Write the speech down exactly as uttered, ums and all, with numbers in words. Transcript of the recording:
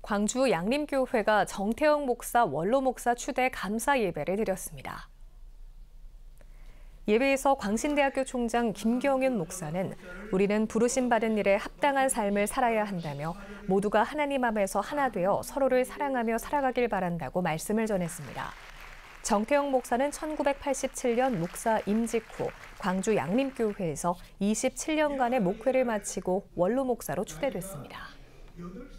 광주 양림교회가 정태영 목사, 원로 목사 추대 감사 예배를 드렸습니다. 예배에서 광신대학교 총장 김경윤 목사는 우리는 부르심 받은 일에 합당한 삶을 살아야 한다며 모두가 하나님 앞에서 하나 되어 서로를 사랑하며 살아가길 바란다고 말씀을 전했습니다. 정태영 목사는 천구백팔십칠 년 목사 임직 후 광주 양림교회에서 이십칠 년간의 목회를 마치고 원로 목사로 추대됐습니다.